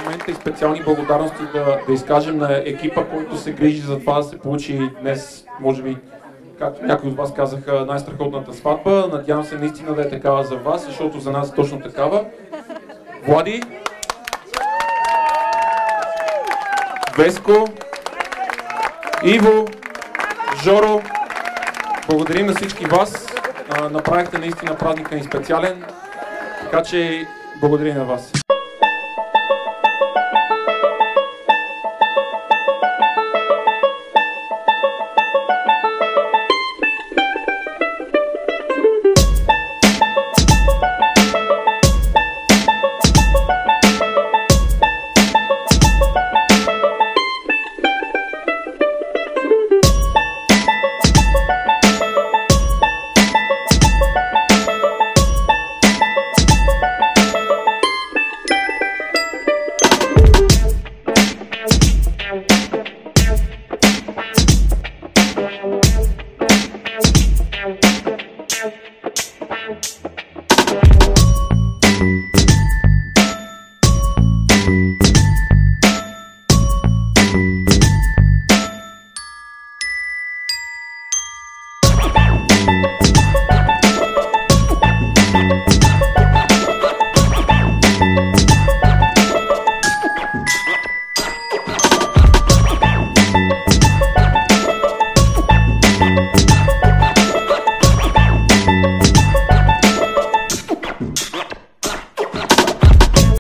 момента и специални благодарности да изкажем на екипа, който се грижи за това да се получи днес, може би, както някои от вас казаха, най-страхотната сватба. Надявам се наистина да е такава за вас, защото за нас е точно такава. Влади, Веско, Иво, Жоро, благодарим на всички вас. Направихте наистина празника ни специален, така че благодарим на вас.